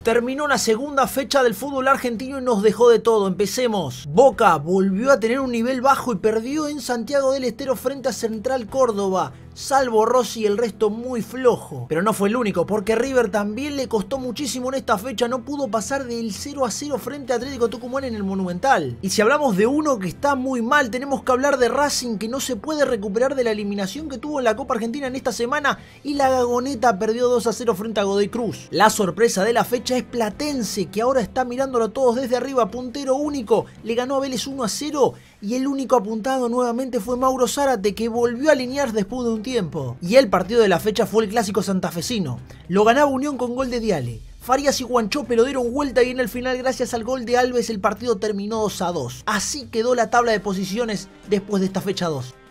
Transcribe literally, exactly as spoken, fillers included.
Terminó la segunda fecha del fútbol argentino y nos dejó de todo. Empecemos. Boca volvió a tener un nivel bajo y perdió en Santiago del Estero frente a Central Córdoba. Salvo Rossi, el resto muy flojo. Pero no fue el único, porque River también le costó muchísimo en esta fecha. No pudo pasar del cero a cero frente a Atlético Tucumán en el Monumental. Y si hablamos de uno que está muy mal, tenemos que hablar de Racing, que no se puede recuperar de la eliminación que tuvo en la Copa Argentina en esta semana. Y la Gagoneta perdió dos a cero frente a Godoy Cruz. La sorpresa de la fecha es Platense, que ahora está mirándolo todos desde arriba. Puntero único, le ganó a Vélez uno a cero. Y el único apuntado nuevamente fue Mauro Zárate, que volvió a alinear después de un tiempo. Y el partido de la fecha fue el clásico santafesino. Lo ganaba Unión con gol de Diale. Farías y Guanchope lo dieron vuelta y en el final, gracias al gol de Alves, el partido terminó dos a dos. Así quedó la tabla de posiciones después de esta fecha dos.